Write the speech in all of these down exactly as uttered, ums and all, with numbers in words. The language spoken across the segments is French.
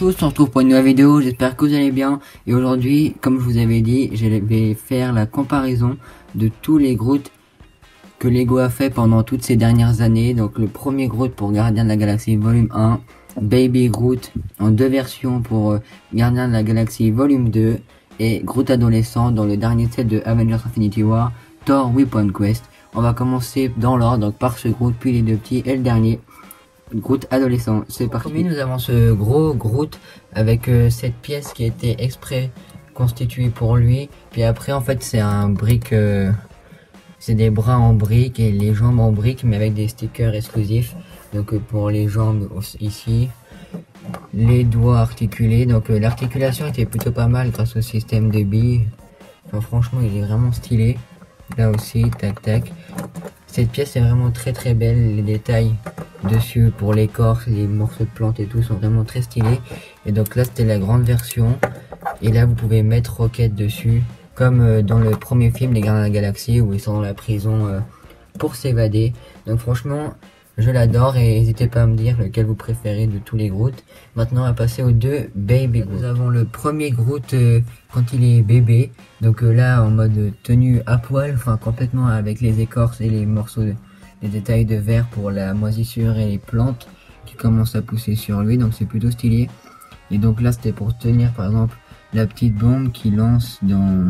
tous, on se retrouve pour une nouvelle vidéo, j'espère que vous allez bien. Et aujourd'hui, comme je vous avais dit, je vais faire la comparaison de tous les Groot que Lego a fait pendant toutes ces dernières années. Donc le premier Groot pour Gardien de la Galaxie volume un, Baby Groot en deux versions pour euh, Gardien de la Galaxie volume deux, et Groot adolescent dans le dernier set de Avengers Infinity War, Thor Weapon Quest. On va commencer dans l'ordre, donc par ce Groot, puis les deux petits et le dernier. Groot adolescent, c'est parti. Nous avons ce gros Groot avec euh, cette pièce qui a été exprès constituée pour lui. Puis après en fait c'est un brique, euh, c'est des bras en brique et les jambes en brique, mais avec des stickers exclusifs. Donc euh, pour les jambes ici, les doigts articulés. Donc euh, l'articulation était plutôt pas mal grâce au système de billes. Enfin, franchement il est vraiment stylé. Là aussi, tac tac. Cette pièce est vraiment très très belle, les détails dessus pour l'écorce, les morceaux de plantes et tout sont vraiment très stylés. Et donc là c'était la grande version, et là vous pouvez mettre Rocket dessus, comme euh, dans le premier film Les Gardiens de la Galaxie où ils sont dans la prison euh, pour s'évader. Donc franchement je l'adore, et n'hésitez pas à me dire lequel vous préférez de tous les Groot. Maintenant on va passer aux deux Baby Groot. Nous avons le premier Groot euh, quand il est bébé, donc euh, là en mode tenue à poil, enfin complètement avec les écorces et les morceaux de, les détails de verre pour la moisissure et les plantes qui commencent à pousser sur lui, donc c'est plutôt stylé. Et donc là c'était pour tenir par exemple la petite bombe qu'il lance dans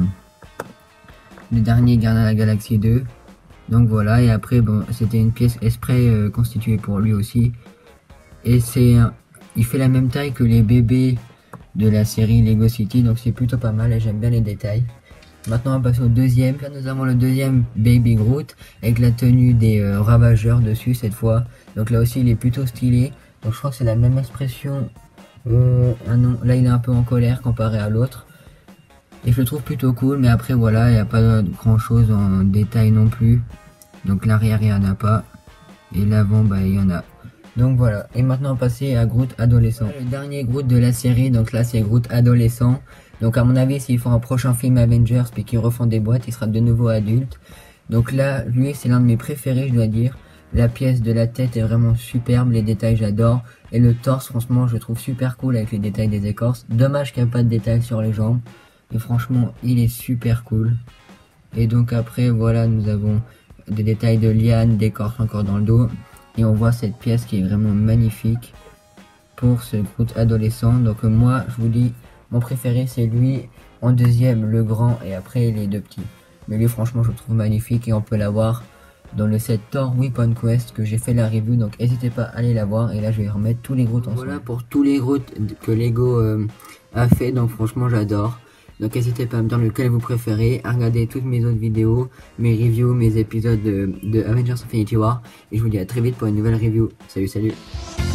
le dernier Gardien de la Galaxie deux. Donc voilà, et après bon, c'était une pièce exprès euh, constituée pour lui aussi, et c'est euh, il fait la même taille que les bébés de la série Lego City, donc c'est plutôt pas mal et j'aime bien les détails. Maintenant on va passer au deuxième. Là nous avons le deuxième Baby Groot avec la tenue des euh, ravageurs dessus cette fois. Donc là aussi il est plutôt stylé, donc je crois que c'est la même expression. euh, ah non, là il est un peu en colère comparé à l'autre. Et je le trouve plutôt cool, mais après voilà, il n'y a pas grand chose en détail non plus. Donc l'arrière il n'y en a pas, et l'avant bah il y en a. Donc voilà, et maintenant on va passer à Groot adolescent. Le dernier Groot de la série, donc là c'est Groot adolescent. Donc à mon avis s'ils font un prochain film Avengers puis qu'ils refont des boîtes, il sera de nouveau adulte. Donc là, lui c'est l'un de mes préférés je dois dire. La pièce de la tête est vraiment superbe, les détails j'adore. Et le torse franchement je trouve super cool avec les détails des écorces. Dommage qu'il n'y a pas de détails sur les jambes. Et franchement il est super cool. Et donc après voilà, nous avons des détails de lianes, d'écorce encore dans le dos, et on voit cette pièce qui est vraiment magnifique pour ce Groot adolescent. Donc moi je vous dis, mon préféré c'est lui, en deuxième le grand, et après les deux petits. Mais lui franchement je le trouve magnifique, et on peut l'avoir dans le set Thor Weapon Quest que j'ai fait la review, donc n'hésitez pas à aller la voir. Et là je vais remettre tous les Groot ensemble. Voilà pour tous les Groot que Lego euh, a fait, donc franchement j'adore. Donc n'hésitez pas à me dire lequel vous préférez, à regarder toutes mes autres vidéos, mes reviews, mes épisodes de, de Avengers Infinity War. Et je vous dis à très vite pour une nouvelle review. Salut, salut.